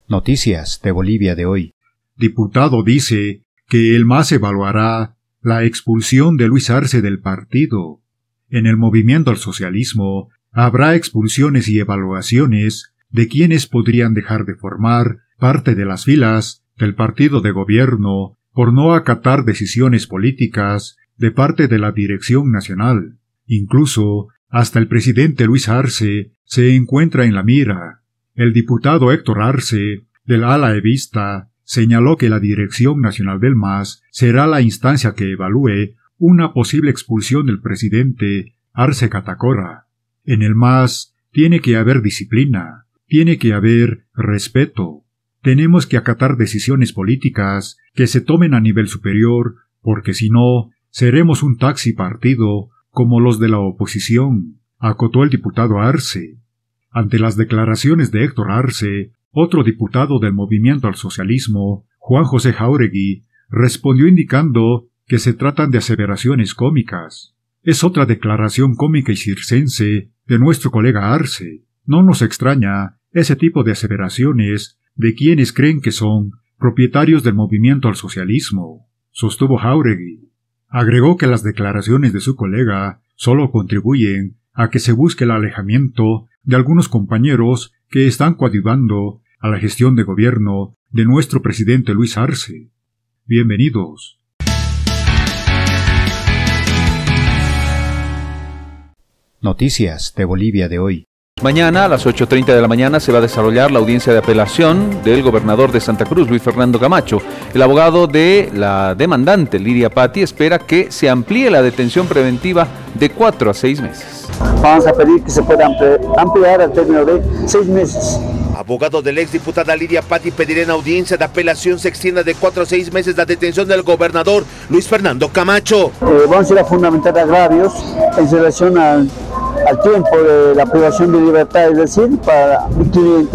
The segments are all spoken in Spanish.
Noticias de Bolivia de hoy. Diputado dice que el MAS evaluará la expulsión de Luis Arce del partido. En el movimiento al socialismo habrá expulsiones y evaluaciones de quienes podrían dejar de formar parte de las filas del partido de gobierno por no acatar decisiones políticas de parte de la dirección nacional. Incluso, hasta el presidente Luis Arce se encuentra en la mira. El diputado Héctor Arce, del ala evista, señaló que la Dirección Nacional del MAS será la instancia que evalúe una posible expulsión del presidente Arce Catacora. En el MAS tiene que haber disciplina, tiene que haber respeto. Tenemos que acatar decisiones políticas que se tomen a nivel superior, porque si no, seremos un taxi partido como los de la oposición, acotó el diputado Arce. Ante las declaraciones de Héctor Arce, otro diputado del movimiento al socialismo, Juan José Jáuregui, respondió indicando que se tratan de aseveraciones cómicas. Es otra declaración cómica y circense de nuestro colega Arce. No nos extraña ese tipo de aseveraciones de quienes creen que son propietarios del movimiento al socialismo, sostuvo Jáuregui. Agregó que las declaraciones de su colega solo contribuyen a que se busque el alejamiento de algunos compañeros que están coadyuvando a la gestión de gobierno de nuestro presidente Luis Arce. Bienvenidos. Noticias de Bolivia de hoy. Mañana a las 8:30 de la mañana se va a desarrollar la audiencia de apelación del gobernador de Santa Cruz, Luis Fernando Camacho. El abogado de la demandante, Lidia Patti, espera que se amplíe la detención preventiva de 4 a 6 meses. Vamos a pedir que se pueda ampliar al término de 6 meses. Abogado de la exdiputada Lidia Patti pedirá en audiencia de apelación se extienda de 4 a 6 meses la detención del gobernador Luis Fernando Camacho. Vamos a ir a fundamentar agravios en relación al tiempo de la privación de libertad, es decir, para mi cliente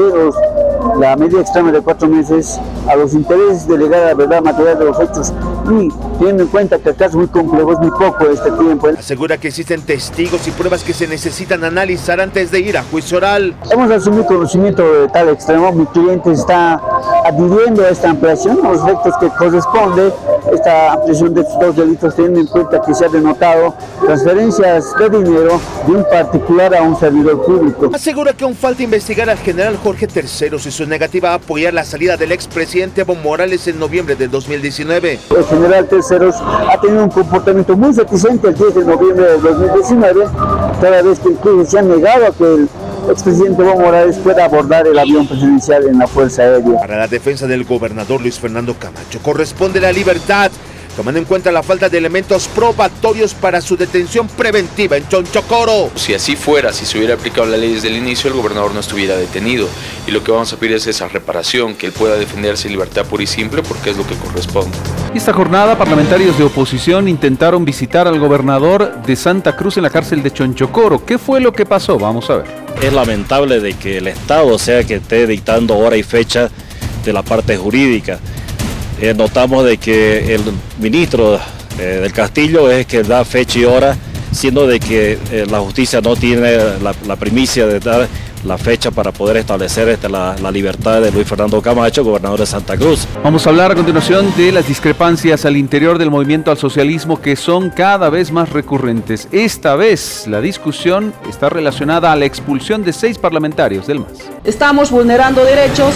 la medida extrema de 4 meses a los intereses de llegar a la verdad material de los hechos y teniendo en cuenta que el caso es muy complejo, es muy poco este tiempo. Asegura que existen testigos y pruebas que se necesitan analizar antes de ir a juicio oral. Hemos asumido conocimiento de tal extremo, mi cliente está adhiriendo a esta ampliación, a los efectos que corresponde esta ampliación de estos 2 delitos, teniendo en cuenta que se ha denotado transferencias de dinero de un particular a un servidor público. Asegura que aún falta investigar al general Jorge Terceros y su negativa a apoyar la salida del expresidente Evo Morales en noviembre del 2019. El general Terceros ha tenido un comportamiento muy reticente el 10 de noviembre del 2019, toda vez que incluso se ha negado a que el expresidente Evo Morales pueda abordar el avión presidencial en la Fuerza Aérea. Para la defensa del gobernador Luis Fernando Camacho corresponde la libertad, tomando en cuenta la falta de elementos probatorios para su detención preventiva en Chonchocoro. Si así fuera, si se hubiera aplicado la ley desde el inicio, el gobernador no estuviera detenido. Y lo que vamos a pedir es esa reparación, que él pueda defenderse en libertad pura y simple, porque es lo que corresponde. Esta jornada, parlamentarios de oposición intentaron visitar al gobernador de Santa Cruz en la cárcel de Chonchocoro. ¿Qué fue lo que pasó? Vamos a ver. Es lamentable de que el Estado sea que esté dictando hora y fecha de la parte jurídica. Notamos de que el ministro del Castillo es que da fecha y hora, siendo de que la justicia no tiene la primicia de dar la fecha para poder establecer la libertad de Luis Fernando Camacho, gobernador de Santa Cruz. Vamos a hablar a continuación de las discrepancias al interior del movimiento al socialismo que son cada vez más recurrentes. Esta vez la discusión está relacionada a la expulsión de 6 parlamentarios del MAS. Estamos vulnerando derechos.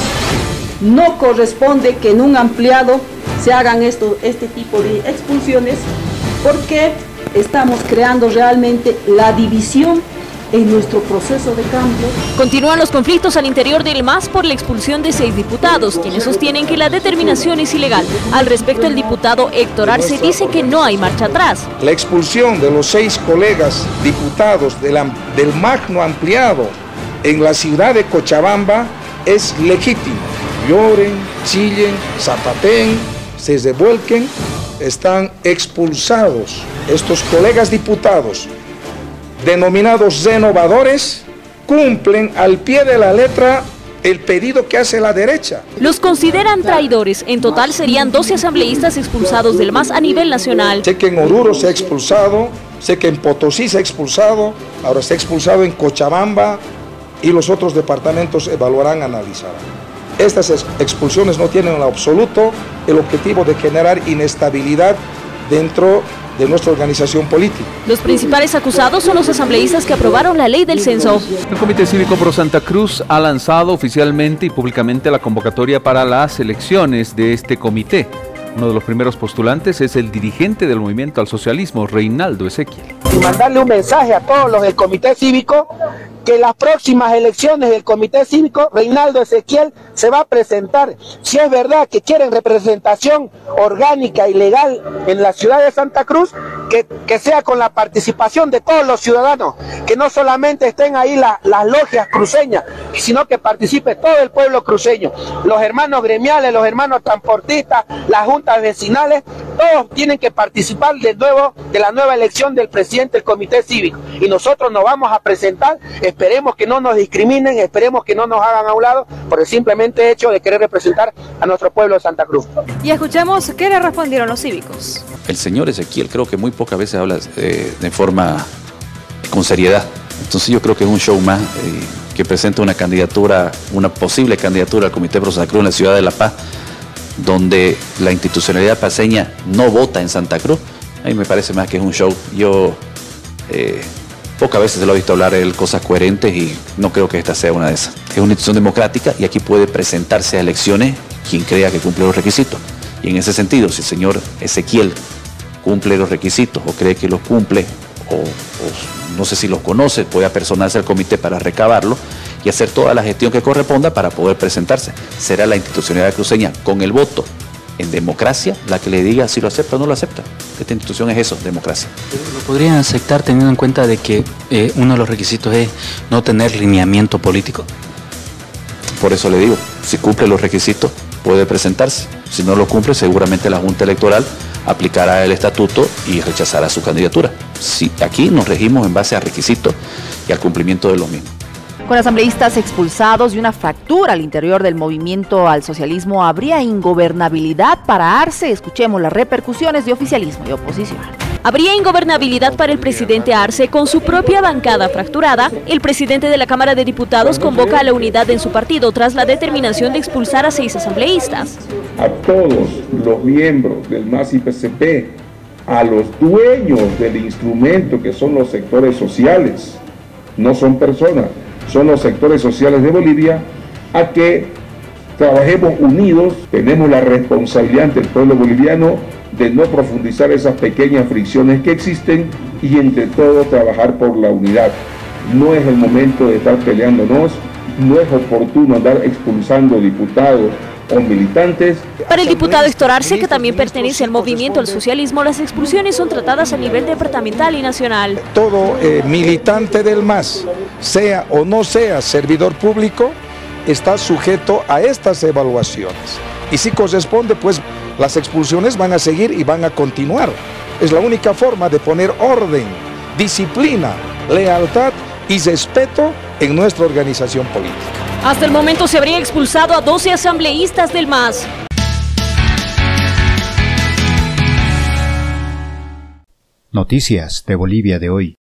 No corresponde que en un ampliado se hagan este tipo de expulsiones porque estamos creando realmente la división en nuestro proceso de cambio. Continúan los conflictos al interior del MAS por la expulsión de 6 diputados, quienes sostienen que la determinación es ilegal. Al respecto, el diputado Héctor Arce dice que no hay marcha atrás. La expulsión de los 6 colegas diputados del magno ampliado en la ciudad de Cochabamba es legítima. Lloren, chillen, zapateen, se revuelquen, están expulsados. Estos colegas diputados, denominados renovadores, cumplen al pie de la letra el pedido que hace la derecha. Los consideran traidores. En total serían 12 asambleístas expulsados del MAS a nivel nacional. Sé que en Oruro se ha expulsado, sé que en Potosí se ha expulsado, ahora se ha expulsado en Cochabamba y los otros departamentos evaluarán, analizarán. Estas expulsiones no tienen en absoluto el objetivo de generar inestabilidad dentro de nuestra organización política. Los principales acusados son los asambleístas que aprobaron la ley del censo. El Comité Cívico Pro Santa Cruz ha lanzado oficialmente y públicamente la convocatoria para las elecciones de este comité. Uno de los primeros postulantes es el dirigente del Movimiento al Socialismo, Reinaldo Ezequiel. Y mandarle un mensaje a todos los del Comité Cívico que en las próximas elecciones del Comité Cívico, Reinaldo Ezequiel se va a presentar. Si es verdad que quieren representación orgánica y legal en la ciudad de Santa Cruz, que sea con la participación de todos los ciudadanos, que no solamente estén ahí las logias cruceñas, sino que participe todo el pueblo cruceño, los hermanos gremiales, los hermanos transportistas, las juntas vecinales, todos tienen que participar de nuevo de la nueva elección del presidente del Comité Cívico. Y nosotros nos vamos a presentar, esperemos que no nos discriminen, esperemos que no nos hagan a un lado por el simplemente hecho de querer representar a nuestro pueblo de Santa Cruz. Y escuchemos qué le respondieron los cívicos. El señor Ezequiel creo que muy pocas veces habla de forma con seriedad. Entonces yo creo que es un show más que presenta una candidatura, una posible candidatura al Comité Pro Santa Cruz en la ciudad de La Paz, donde la institucionalidad paceña no vota en Santa Cruz. A mí me parece más que es un show. Yo pocas veces se lo he visto hablar de cosas coherentes y no creo que esta sea una de esas. Es una institución democrática y aquí puede presentarse a elecciones quien crea que cumple los requisitos. Y en ese sentido, si el señor Ezequiel cumple los requisitos o cree que los cumple o no sé si los conoce, puede apersonarse al comité para recabarlo y hacer toda la gestión que corresponda para poder presentarse. Será la institucionalidad cruceña con el voto en democracia la que le diga si lo acepta o no lo acepta. Esta institución es eso, democracia. ¿Lo podrían aceptar teniendo en cuenta de que uno de los requisitos es no tener lineamiento político? Por eso le digo, si cumple los requisitos puede presentarse. Si no lo cumple, seguramente la Junta Electoral aplicará el estatuto y rechazará su candidatura. Si aquí nos regimos en base a requisitos y al cumplimiento de los mismos. Con asambleístas expulsados y una fractura al interior del movimiento al socialismo, ¿habría ingobernabilidad para Arce? Escuchemos las repercusiones de oficialismo y oposición. Habría ingobernabilidad para el presidente Arce con su propia bancada fracturada. El presidente de la Cámara de Diputados convoca a la unidad en su partido tras la determinación de expulsar a 6 asambleístas. A todos los miembros del MAS-IPCP, a los dueños del instrumento que son los sectores sociales, no son personas, son los sectores sociales de Bolivia, a que trabajemos unidos. Tenemos la responsabilidad ante el pueblo boliviano de no profundizar esas pequeñas fricciones que existen y entre todos trabajar por la unidad. No es el momento de estar peleándonos, no es oportuno andar expulsando diputados o militantes. Para el diputado Héctor Arce, que también pertenece al movimiento al socialismo, las expulsiones son tratadas a nivel departamental y nacional. Todo militante del MAS, sea o no sea servidor público, está sujeto a estas evaluaciones. Y si corresponde, pues las expulsiones van a seguir y van a continuar. Es la única forma de poner orden, disciplina, lealtad y respeto en nuestra organización política. Hasta el momento se habría expulsado a 12 asambleístas del MAS. Noticias de Bolivia de hoy.